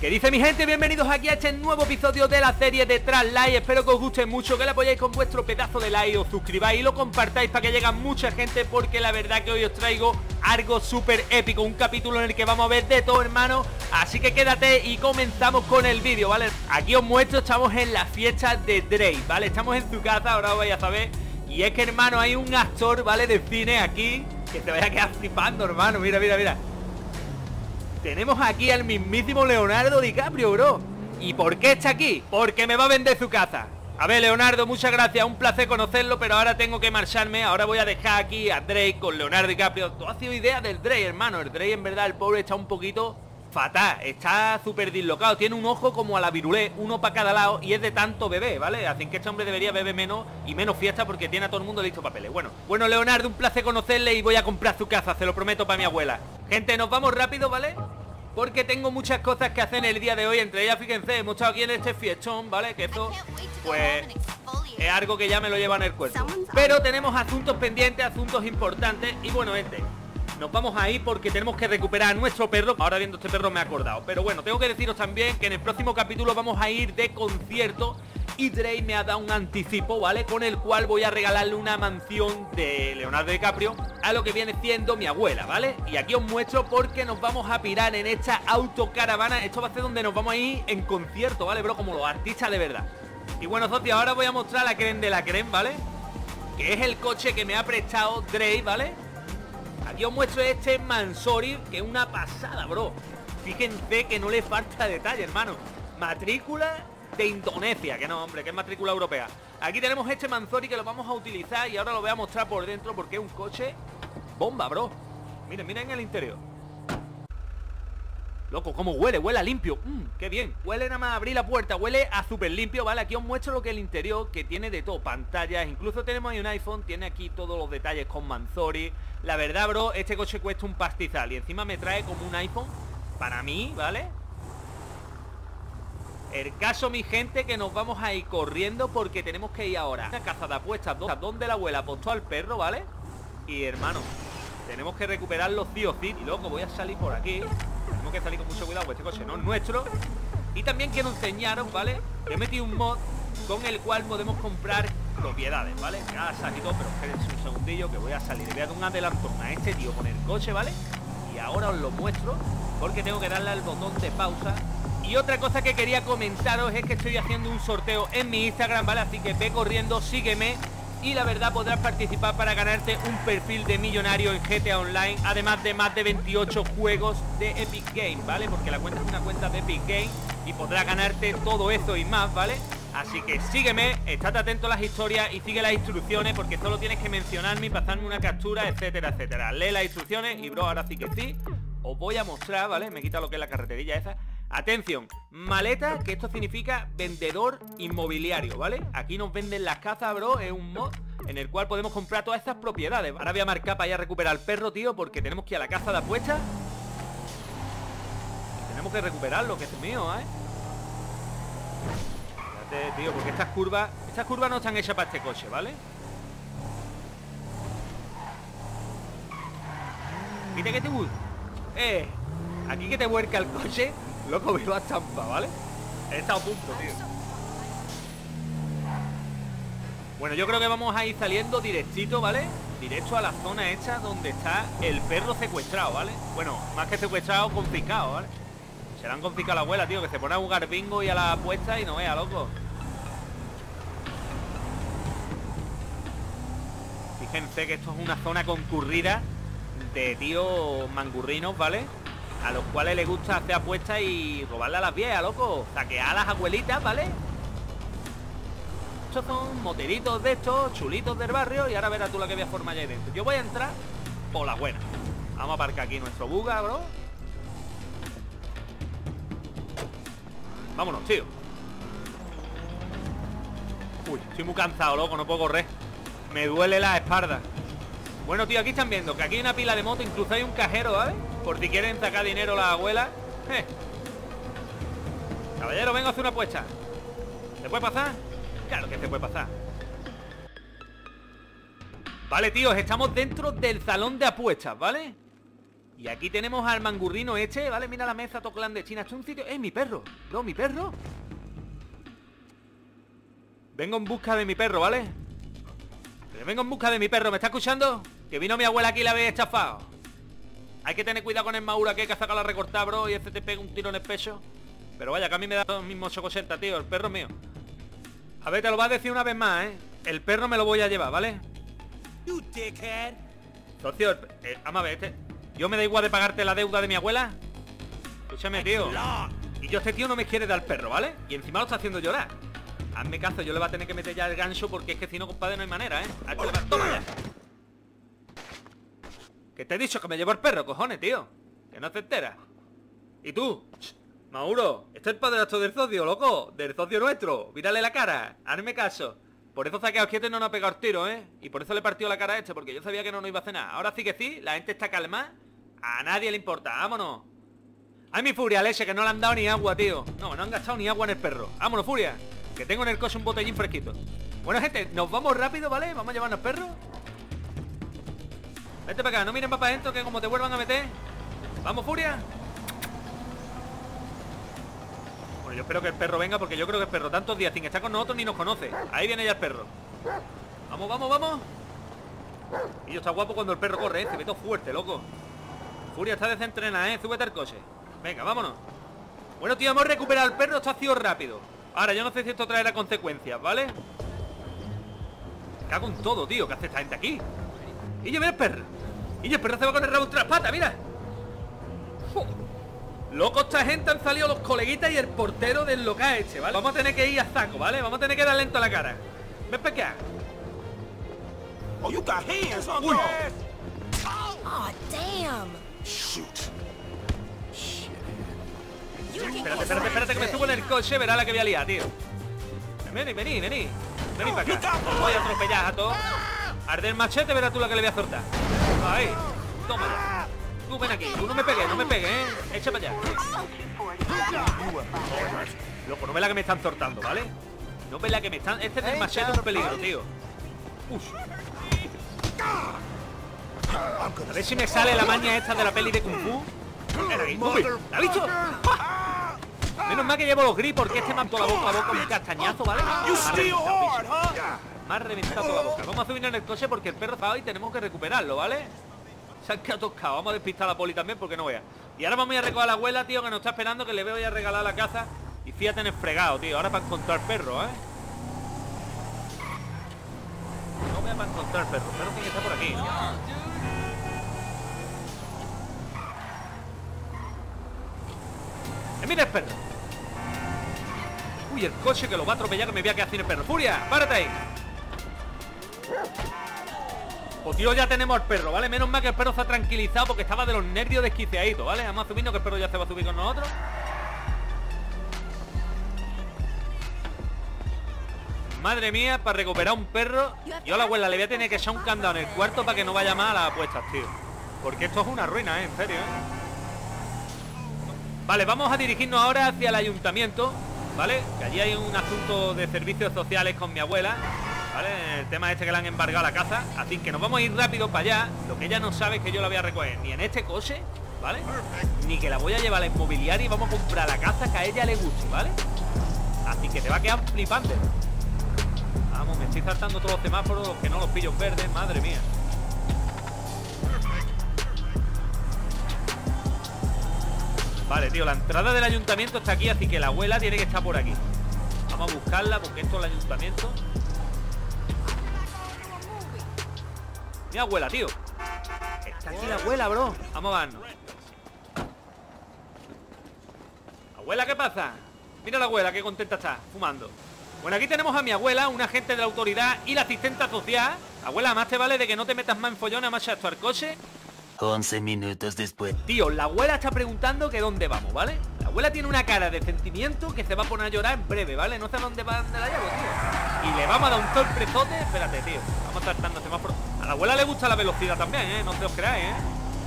¿Qué dice mi gente? Bienvenidos aquí a este nuevo episodio de la serie de Traslight. Espero que os guste mucho, que le apoyáis con vuestro pedazo de like, os suscribáis y lo compartáis para que llegue mucha gente, porque la verdad que hoy os traigo algo súper épico, un capítulo en el que vamos a ver de todo, hermano. Así que quédate y comenzamos con el vídeo, ¿vale? Aquí os muestro, estamos en la fiesta de Drake, ¿vale? Estamos en su casa, ahora os vais a saber. Y es que, hermano, hay un actor, ¿vale? De cine aquí que te vaya a quedar flipando, hermano. Mira, mira, mira. Tenemos aquí al mismísimo Leonardo DiCaprio, bro. ¿Y por qué está aquí? Porque me va a vender su casa. A ver, Leonardo, muchas gracias, un placer conocerlo, pero ahora tengo que marcharme. Ahora voy a dejar aquí a Drake con Leonardo DiCaprio. Tú has sido idea del Drake, hermano. El Drake, en verdad, el pobre está un poquito fatal. Está súper dislocado. Tiene un ojo como a la virulé, uno para cada lado, y es de tanto bebé, ¿vale? Así que este hombre debería beber menos y menos fiesta, porque tiene a todo el mundo listo papeles. Bueno, Leonardo, un placer conocerle y voy a comprar su casa, se lo prometo, para mi abuela. Gente, nos vamos rápido, ¿vale? Porque tengo muchas cosas que hacer en el día de hoy. Entre ellas, fíjense, hemos estado aquí en este fiestón, ¿vale? Que esto, pues, es algo que ya me lo lleva en el cuerpo. Pero tenemos asuntos pendientes, asuntos importantes. Y bueno, nos vamos a ir porque tenemos que recuperar a nuestro perro. Ahora viendo este perro me he acordado. Pero bueno, tengo que deciros también que en el próximo capítulo vamos a ir de concierto. Y Drake me ha dado un anticipo, ¿vale? Con el cual voy a regalarle una mansión de Leonardo DiCaprio a lo que viene siendo mi abuela, ¿vale? Y aquí os muestro porque nos vamos a pirar en esta autocaravana. Esto va a ser donde nos vamos a ir en concierto, ¿vale, bro? Como los artistas de verdad. Y bueno, socios, ahora voy a mostrar la creme de la creme, ¿vale? Que es el coche que me ha prestado Drake, ¿vale? Aquí os muestro este Mansory, que es una pasada, bro. Fíjense que no le falta detalle, hermano. Matrícula de Indonesia, que no, hombre, que es matrícula europea. Aquí tenemos este Mansory que lo vamos a utilizar y ahora lo voy a mostrar por dentro porque es un coche bomba, bro. Miren, miren el interior. Loco, cómo huele, huele a limpio. Qué bien, huele nada más a abrir la puerta, huele a súper limpio, ¿vale? Aquí os muestro lo que es el interior, que tiene de todo, pantallas, incluso tenemos ahí un iPhone, tiene aquí todos los detalles con Mansory. La verdad, bro, este coche cuesta un pastizal y encima me trae como un iPhone para mí, ¿vale? El caso, mi gente, que nos vamos a ir corriendo porque tenemos que ir ahora a una caza de apuestas donde la abuela apostó al perro, ¿vale? Y, hermano, tenemos que recuperarlo sí o sí. Y loco, voy a salir por aquí. Tenemos que salir con mucho cuidado, pues este coche no es nuestro. Y también quiero enseñaros, ¿vale? He metido un mod con el cual podemos comprar propiedades, ¿vale? Casas y todo, pero espérense un segundillo que voy a salir. Le voy a dar un adelantón a este tío con el coche, ¿vale? Y ahora os lo muestro porque tengo que darle al botón de pausa. Y otra cosa que quería comentaros es que estoy haciendo un sorteo en mi Instagram, ¿vale? Así que ve corriendo, sígueme y la verdad podrás participar para ganarte un perfil de millonario en GTA Online, además de más de 28 juegos de Epic Games, ¿vale? Porque la cuenta es una cuenta de Epic Games y podrás ganarte todo eso y más, ¿vale? Así que sígueme, estate atento a las historias y sigue las instrucciones, porque solo tienes que mencionarme y pasarme una captura, etcétera, etcétera. Lee las instrucciones y, bro, ahora sí que sí, os voy a mostrar, ¿vale? Me quita lo que es la carreterilla esa. Atención, maleta, que esto significa vendedor inmobiliario, ¿vale? Aquí nos venden las casas, bro, es un mod en el cual podemos comprar todas estas propiedades. Ahora voy a marcar para ir a recuperar al perro, tío, porque tenemos que ir a la casa de apuestas. Y tenemos que recuperarlo, que es mío, ¿eh? Fíjate, tío, porque estas curvas no están hechas para este coche, ¿vale? Mira que te gusta. Aquí que te vuelca el coche. Loco, me lo a champa, ¿vale? He estado a punto, tío. Bueno, yo creo que vamos a ir saliendo directito, ¿vale? Directo a la zona esta donde está el perro secuestrado, ¿vale? Bueno, más que secuestrado, confiscado, ¿vale? Se le han confiscado a la abuela, tío, que se pone a jugar bingo y a la apuesta y no vea, loco. Fíjense que esto es una zona concurrida de tíos mangurrinos, ¿vale? A los cuales les gusta hacer apuestas y robarle a las viejas, loco. Saquear a las abuelitas, ¿vale? Estos son moteritos de estos, chulitos del barrio. Y ahora verás tú la que voy a formar allá dentro. Yo voy a entrar por la buena. Vamos a aparcar aquí nuestro buga, bro. Vámonos, tío. Uy, estoy muy cansado, loco, no puedo correr. Me duele la espalda. Bueno, tío, aquí están viendo que aquí hay una pila de moto. Incluso hay un cajero, ¿vale? Por si quieren sacar dinero la abuela. Caballero, vengo a hacer una apuesta. ¿Se puede pasar? Claro que se puede pasar. Vale, tíos, estamos dentro del salón de apuestas, ¿vale? Y aquí tenemos al mangurrino este, ¿vale? Mira la mesa todo clandestina. Esto es un sitio... ¡Es mi perro! Bro, mi perro. Vengo en busca de mi perro, ¿vale? Pero vengo en busca de mi perro, ¿me está escuchando? Que vino mi abuela aquí y la habéis estafado. Hay que tener cuidado con el Maura, que hay que sacar la recortada, bro. Y este te pega un tiro en el pecho. Pero vaya, que a mí me da los mismos 8,80, tío. El perro es mío. A ver, te lo voy a decir una vez más, ¿eh? El perro me lo voy a llevar, ¿vale? Socio, vamos a ver, yo me da igual de pagarte la deuda de mi abuela. Escúchame, tío. Y yo, este tío no me quiere dar perro, ¿vale? Y encima lo está haciendo llorar. Hazme caso, yo le voy a tener que meter ya el gancho, porque es que si no, compadre, no hay manera, ¿eh? Toma ya. Que te he dicho que me llevo el perro, cojones, tío. Que no te enteras. ¿Y tú? Mauro, este es el padrastro del socio, loco. Del socio nuestro. Mírale la cara. Hazme caso. Por eso se ha quedado quieto y no nos ha pegado el tiro, ¿eh? Y por eso le partió la cara a este, porque yo sabía que no nos iba a hacer nada. Ahora sí que sí, la gente está calma. A nadie le importa, vámonos. Ay, mi Furia, leche, que no le han dado ni agua, tío. No han gastado ni agua en el perro. Vámonos, Furia, que tengo en el coche un botellín fresquito. Bueno, gente, nos vamos rápido, ¿vale? Vamos a llevarnos perro. Vete para acá, no miren para adentro, que como te vuelvan a meter. Vamos, Furia. Bueno, yo espero que el perro venga, porque yo creo que el perro tantos días sin estar con nosotros ni nos conoce. Ahí viene ya el perro. Vamos, vamos, vamos. Y yo, está guapo cuando el perro corre, se ve todo fuerte, loco. Furia está desentrenada, súbete al coche. Venga, vámonos. Bueno, tío, hemos recuperado el perro, esto ha sido rápido. Ahora, yo no sé si esto traerá consecuencias, ¿vale? Me cago en todo, tío, ¿qué hace esta gente aquí? Y yo, mira el perro. Y el perro se va con el rabo entre las patas, mira. Loco, esta gente han salido los coleguitas y el portero del local este, ¿vale? Vamos a tener que ir a saco, ¿vale? Vamos a tener que dar lento a la cara. Ven para acá. Oh, you got hands on Uy. your ass. Oh, damn. Shoot. Espérate, que me subo en el coche, verá la que voy a liar, tío. Vení para acá. Voy a atropellar a todos. Arde el machete, verás tú la que le voy a soltar. Ahí, toma ya. Tú ven aquí, tú no me pegues, ¿eh? Echa para allá. Loco, no ve la que me están sortando, ¿vale? No ve la que me están... Este es el machete, es un peligro, tío. Uf. A ver si me sale la maña esta de la peli de Kung Fu. Uy, ¿la has visto? ¡Ja! Menos mal que llevo los gris, porque este me ha toda la boca un castañazo, ¿vale? Me ha reventado toda la boca. Vamos a subir en el coche porque el perro está y tenemos que recuperarlo, ¿vale? Se han quedado toscados. Vamos a despistar a la poli también porque no vea. Y ahora vamos a ir a recoger a la abuela, tío, que nos está esperando, que le voy a regalar la casa. Y fíjate en el fregado, tío. Ahora para encontrar perro, ¿eh? No voy a para encontrar perro. El perro tiene que estar por aquí. Mira el perro. Uy, el coche que lo va a atropellar, que me voy a quedar sin el perro. ¡Furia! ¡Párate ahí! Pues tío, ya tenemos al perro, ¿vale? Menos mal que el perro se ha tranquilizado porque estaba de los nervios desquiciadito, ¿vale? Vamos a subirnos que el perro ya se va a subir con nosotros. Madre mía, para recuperar un perro, yo a la abuela le voy a tener que echar un candado en el cuarto para que no vaya más a las apuestas, tío. Porque esto es una ruina, ¿eh? En serio, ¿eh? Vale, vamos a dirigirnos ahora hacia el ayuntamiento, ¿vale? Que allí hay un asunto de servicios sociales con mi abuela, ¿vale? El tema este que le han embargado la casa. Así que nos vamos a ir rápido para allá. Lo que ella no sabe es que yo la voy a recoger ni en este coche, ¿vale? Ni que la voy a llevar a la inmobiliaria y vamos a comprar la casa que a ella le guste, ¿vale? Así que te va a quedar flipante. Vamos, me estoy saltando todos los semáforos, que no los pillo verdes, madre mía. Vale, tío, la entrada del ayuntamiento está aquí, así que la abuela tiene que estar por aquí. Vamos a buscarla porque esto es el ayuntamiento. Mi abuela, tío. Está aquí la abuela, bro. Vamos a vernos. Abuela, ¿qué pasa? Mira la abuela, qué contenta está, fumando. Bueno, aquí tenemos a mi abuela, un agente de la autoridad y la asistente social. Abuela, más te vale de que no te metas más en follón, más esto al coche. 11 minutos después. Tío, la abuela está preguntando que dónde vamos, ¿vale? La abuela tiene una cara de sentimiento que se va a poner a llorar en breve, ¿vale? No sé a dónde va, dónde la llevo, tío. Y le vamos a dar un sorpresote. Espérate, tío. Vamos saltando semáforo. A la abuela le gusta la velocidad también, ¿eh? No se os creáis, ¿eh?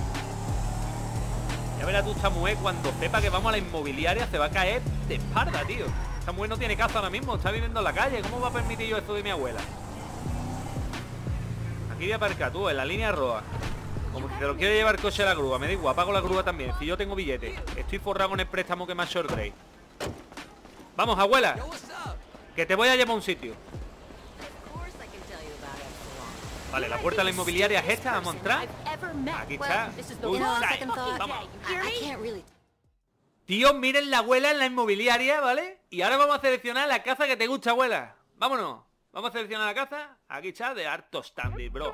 Ya verás tú, esta mujer, cuando sepa que vamos a la inmobiliaria, se va a caer de espalda, tío. Esta mujer no tiene casa ahora mismo, está viviendo en la calle. ¿Cómo va a permitir yo esto de mi abuela? Aquí voy a aparcar, tú, en la línea roja. Como que te lo quiere llevar el coche a la grúa. Me da igual, pago la grúa también. Si yo tengo billete. Estoy forrado con el préstamo que me ha hecho el rey. Vamos, abuela. Que te voy a llevar a un sitio. Vale, la puerta de la inmobiliaria es esta. Vamos a entrar. Aquí está. Uy, vamos. Tío, miren la abuela en la inmobiliaria, ¿vale? Y ahora vamos a seleccionar la casa que te gusta, abuela. Vámonos. Vamos a seleccionar la casa. Aquí está, de harto standing, bro.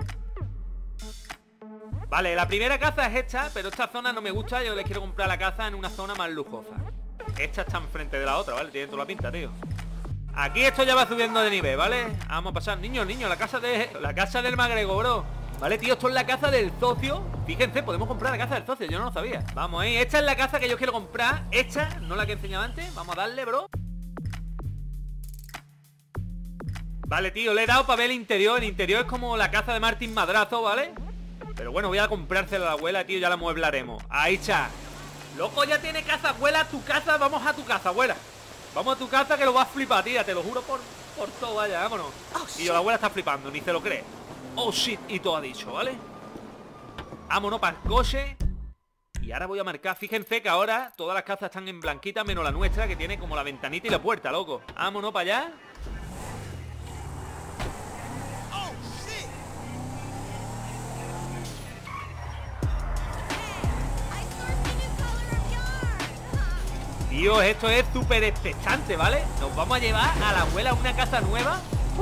Vale, la primera casa es esta, pero esta zona no me gusta. Yo les quiero comprar la casa en una zona más lujosa. Esta está enfrente de la otra, ¿vale? Tiene toda la pinta, tío. Aquí esto ya va subiendo de nivel, ¿vale? Vamos a pasar, niños, la casa del Magrego, bro. Vale, tío, esto es la casa del socio. Fíjense, podemos comprar la casa del socio, yo no lo sabía. Vamos ahí, esta es la casa que yo quiero comprar. Esta, no la que enseñaba antes. Vamos a darle, bro. Vale, tío, le he dado para ver el interior. El interior es como la casa de Martín Madrazo, ¿vale? Pero bueno, voy a comprársela a la abuela, tío, ya la mueblaremos. Ahí está. Loco, ya tiene casa, abuela, tu casa. Vamos a tu casa, abuela. Vamos a tu casa que lo vas a flipar, tía. Te lo juro por todo, vaya, vámonos. Y la abuela está flipando, ni se lo cree. Oh, shit, y todo ha dicho, ¿vale? Vámonos para el coche. Y ahora voy a marcar. Fíjense que ahora todas las casas están en blanquita, menos la nuestra, que tiene como la ventanita y la puerta, loco. Vámonos para allá. Tío, esto es súper expectante, ¿vale? Nos vamos a llevar a la abuela a una casa nueva.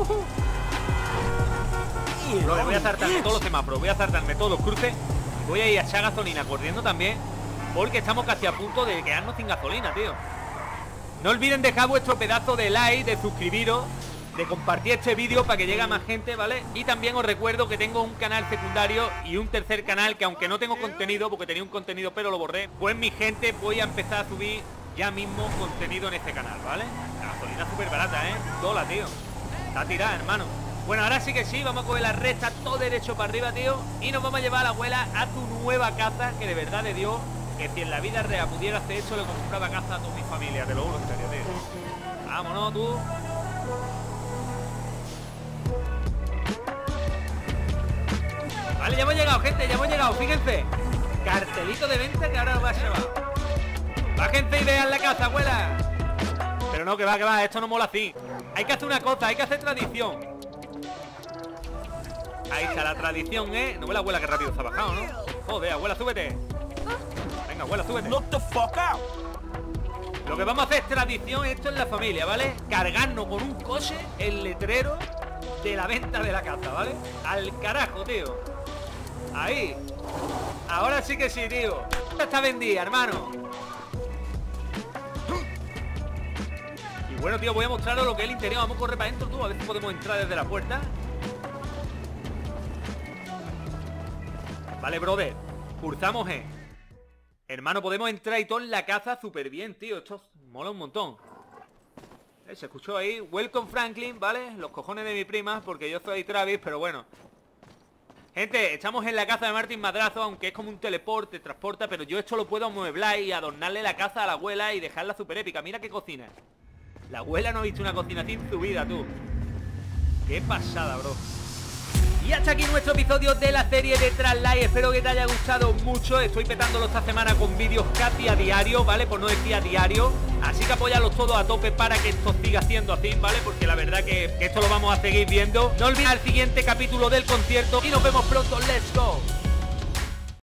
Bro, voy a saltarme todos los semáforos, voy a saltarme todos los cruces. Voy a ir a echar gasolina corriendo también, porque estamos casi a punto de quedarnos sin gasolina, tío. No olviden dejar vuestro pedazo de like, de suscribiros, de compartir este vídeo para que llegue a más gente, ¿vale? Y también os recuerdo que tengo un canal secundario y un tercer canal que, aunque no tengo contenido, porque tenía un contenido pero lo borré, pues mi gente, voy a empezar a subir ya mismo contenido en este canal, ¿vale? La gasolina es súper barata, ¿eh? Dola, tío. Está tirada, hermano. Bueno, ahora sí que sí, vamos a coger la recta todo derecho para arriba, tío. Y nos vamos a llevar a la abuela a tu nueva casa, que de verdad de Dios, que si en la vida real pudiera hacer eso, le compraba casa a toda mi familia, te lo juro, en serio, tío. Vámonos, tú. Vale, ya hemos llegado, gente, ya hemos llegado, fíjense. Cartelito de venta que ahora lo va a llevar. Bájense y vean la casa, abuela. Pero no, que va, esto no mola así. Hay que hacer una cosa, hay que hacer tradición. Ahí está la tradición, ¿eh? No ve la abuela que rápido se ha bajado, ¿no? Joder, abuela, súbete. Venga, abuela, súbete. Knock the fuck out. Lo que vamos a hacer es tradición, esto es la familia, ¿vale? Cargarnos con un coche el letrero de la venta de la casa, ¿vale? Al carajo, tío. Ahí. Ahora sí que sí, tío. Esta está vendida, hermano. Bueno, tío, voy a mostraros lo que es el interior. Vamos a correr para adentro, tú, a ver si podemos entrar desde la puerta. Vale, brother, pulsamos E. Hermano, podemos entrar y todo en la casa súper bien, tío. Esto mola un montón. Se escuchó ahí, welcome Franklin, ¿vale? Los cojones de mi prima, porque yo soy Travis, pero bueno. Gente, estamos en la casa de Martín Madrazo, aunque es como un teleporte, transporta, pero yo esto lo puedo amueblar y adornarle la casa a la abuela y dejarla súper épica. Mira qué cocina. La abuela no ha visto una cocina así en su vida, tú. Qué pasada, bro. Y hasta aquí nuestro episodio de la serie de Trust Life. Espero que te haya gustado mucho. Estoy petándolo esta semana con vídeos casi a diario, ¿vale? Por no decir a diario. Así que apóyalos todos a tope para que esto siga siendo así, ¿vale? Porque la verdad que esto lo vamos a seguir viendo. No olvides el siguiente capítulo del concierto y nos vemos pronto. ¡Let's go!